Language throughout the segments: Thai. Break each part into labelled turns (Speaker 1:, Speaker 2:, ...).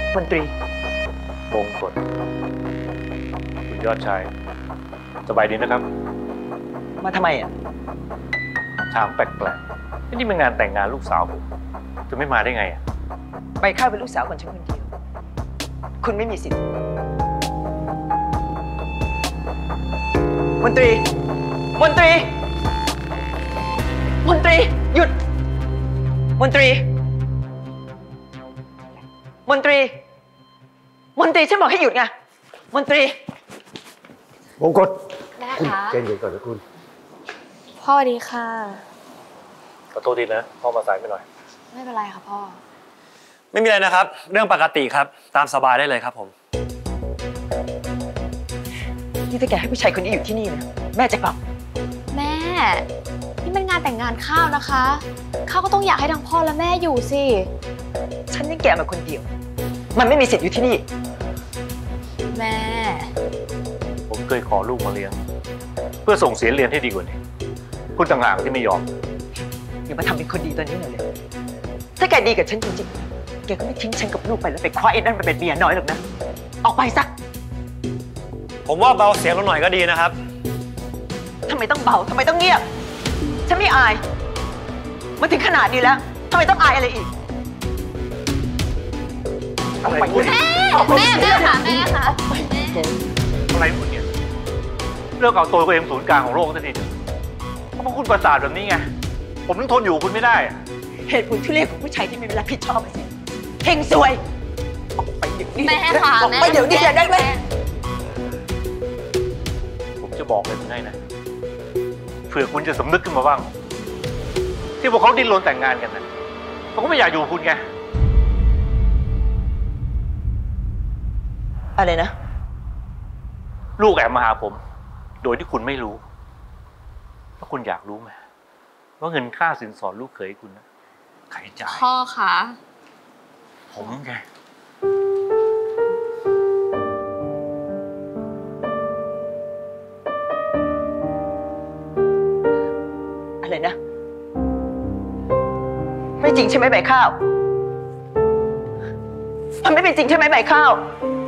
Speaker 1: มนตรี
Speaker 2: มงกฎคุณยอดชายสบายดีนะครับ
Speaker 1: มาทำไมอ่ะ
Speaker 2: ถามแปลกๆนี่เป็นงานแต่งงานลูกสาวผมจะไม่มาได้ไงอ่ะ
Speaker 1: ไปเข้าเป็นลูกสาวคนฉันคนเดียวคุณไม่มีสิทธิ์มนตรีหยุดมนตรีฉันบอกให้หยุดไงมนตรี
Speaker 3: มงกฎ
Speaker 4: แม่
Speaker 3: คุณ
Speaker 4: คะ
Speaker 3: เจนเย็นก่อนนะคุณ
Speaker 4: พ่อดีค่ะ
Speaker 2: ขอโทษทีนะพ่อมาสายไปหน่อย
Speaker 4: ไม่เป็นไรค่ะพ่อ
Speaker 5: ไม่มีอะไรนะครับเรื่องปกติครับตามสบายได้เลยครับผม
Speaker 1: นี่ถ้าแกให้ผู้ชายคนนี้อยู่ที่นี่นะแม่จะกลับ
Speaker 4: แม่นี่มันงานแต่งงานข้าวนะคะข้าวก็ต้องอยากให้ทั้งพ่อและแม่อยู่สิ
Speaker 1: ฉันยังแกมาคนเดียวมันไม่มีสิทธิ์อยู่ที่นี่
Speaker 4: แม่
Speaker 2: ผมเคยขอลูกมาเลี้ยงเพื่อส่งเสียเรียนให้ดีกว่านี้คุณต่างหากที่ไม่ยอม
Speaker 1: อย่ามาทำเป็นคนดีตอนนี้เลยถ้าแกดีกับฉันจริงๆแกก็ไม่ทิ้งฉันกับลูกไปแล้วไปคว้าไอ้นั่นมาเป็นเมียน้อยหรอกนะออกไปซะ
Speaker 5: ผมว่าเบาเสียงลงหน่อยก็ดีนะครับ
Speaker 1: ทำไมต้องเบาทำไมต้องเงียบฉันไม่อายมาถึงขนาดนี้แล้วทำไมต้องอายอะไรอีก
Speaker 2: อะไร
Speaker 4: คุณแม่ค่ะแม่ค่ะ
Speaker 2: อะไรคุณเนี่ยเลิกเอาตัวเองศูนย์กลางของโลกสักทีเพราะคุณประสาทแบบนี้ไงผมต้องทนอยู่คุณไม่ได้
Speaker 1: เหตุผลที่เรียกของผู้ชายที่ไม่มีรับผิดชอบสิเฮงซวยออกไปเดี๋ยวนี้
Speaker 4: แม่ค่ะ
Speaker 1: ออกไปเดี๋ยวนี้ได้ไหม
Speaker 2: ผมจะบอกเลยคุณให้นะเผื่อคุณจะสำนึกขึ้นมาบ้างที่พวกเขาดิ้นรนแต่งงานกันนะเขาก็ไม่อยากอยู่คุณไง
Speaker 1: อะไรนะ
Speaker 2: ลูกแอบมาหาผมโดยที่คุณไม่รู้แล้วคุณอยากรู้ไหมว่าเงินค่าสินสอดลูกเขยคุณนะใครจ่าย
Speaker 4: พ่อคะ
Speaker 2: ผมไง
Speaker 1: อะไรนะไม่จริงใช่ไหมใบข้าวมันไม่เป็นจริงใช่ไหมใบข้าว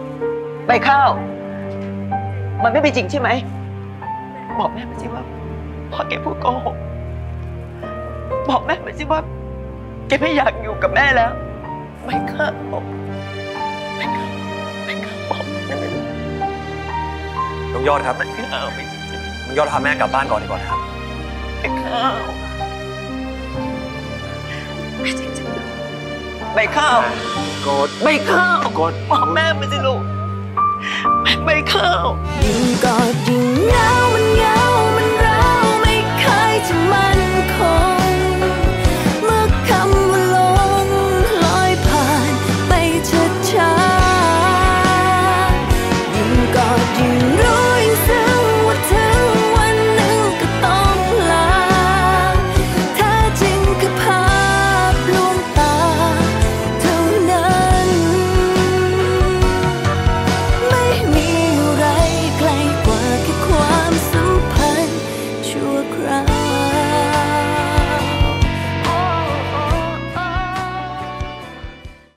Speaker 1: มันไม่เป็นจริงใช่ไหมบอกแม่มาสิว่าพ่อแกพูดโกหกบอกแม่มาสิว่าแกไม่อยากอยู่กับแม่แล้วใบข้าวบอก
Speaker 5: น้องยอดครับน้องยอดพาแม่กลับบ้านก่อนดีกว่าครับ
Speaker 1: ใบข้าวไม่จริงใบข้าว
Speaker 3: กด
Speaker 1: ใบข้าวกดบอกแม่มาสิลูกใบข้าว
Speaker 6: ยิ่งกอดยิ่งเหงามันเหงา